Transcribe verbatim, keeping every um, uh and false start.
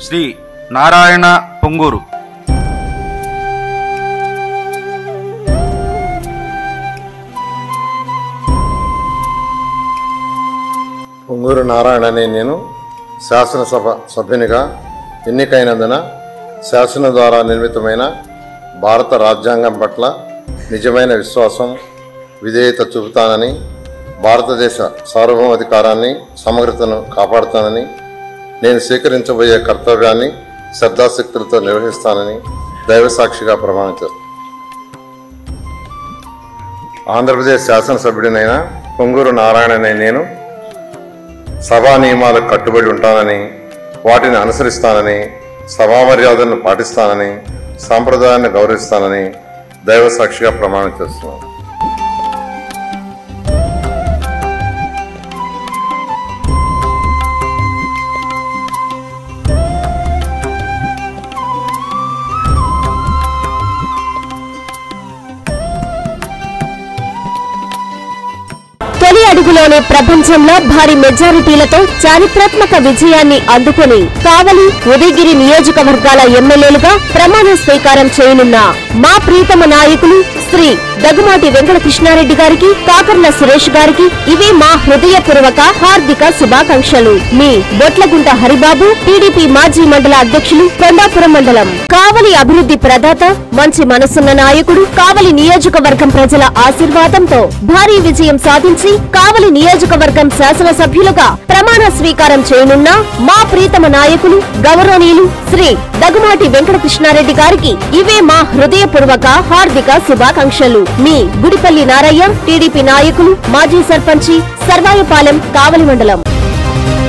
శ్రీ నారాయణ పొంగూరు. పొంగూరు నారాయణ అనే నేను శాసనసభ సభ్యునిగా ఎన్నికైనందున శాసనం ద్వారా నిర్మితమైన భారత రాజ్యాంగం పట్ల నిజమైన విశ్వాసం, విధేయత చూపుతానని, భారతదేశ సార్వభౌమాధికారాన్ని, సమగ్రతను కాపాడుతానని, నేను స్వీకరించబోయే కర్తవ్యాన్ని శ్రద్ధాశక్తులతో నిర్వహిస్తానని దైవసాక్షిగా ప్రమాణం చేస్తాను. ఆంధ్రప్రదేశ్ శాసనసభ్యుడినైన పొంగూరు నారాయణ అనే నేను సభా నియమాలకు కట్టుబడి ఉంటానని, వాటిని అనుసరిస్తానని, సభా మర్యాదలను పాటిస్తానని, సాంప్రదాయాన్ని గౌరవిస్తానని దైవ సాక్షిగా ప్రమాణం చేస్తున్నాను. తొలి అడుగులోనే ప్రపంచంలో భారీ మెజారిటీలతో చారిత్రాత్మక విజయాన్ని అందుకుని కావలి, ఉదయగిరి నియోజకవర్గాల ఎమ్మెల్యేలుగా ప్రమాణ స్వీకారం చేయనున్న మా ప్రీతమ నాయకులు శ్రీ దగ్గుమాటి వెంకటకృష్ణారెడ్డి గారికి, కాకర్ల సురేష్ గారికి ఇవే మా హృదయపూర్వక హార్దిక శుభాకాంక్షలు. మీ బొట్లగుంట హరిబాబు, టీడీపీ మాజీ మండల అధ్యక్షులు, కొండాపురం మండలం. కావలి అభివృద్ధి ప్రదాత, మంచి మనసున్న నాయకుడు, కావలి నియోజకవర్గం ప్రజల ఆశీర్వాదంతో భారీ విజయం సాధించి కావలి నియోజకవర్గం శాసనసభ్యులుగా ప్రమాణ స్వీకారం చేయనున్న మా ప్రీతమ నాయకులు గౌరవనీయులు శ్రీ దగ్గుమాటి వెంకటకృష్ణారెడ్డి గారికి ఇవే మా హృదయపూర్వక హార్దిక శుభాకాంక్షలు. మీ గుడిపల్లి నారయ్య, టీడీపీ నాయకులు, మాజీ సర్పంచి, సర్వాయపాలెం, కావలి మండలం.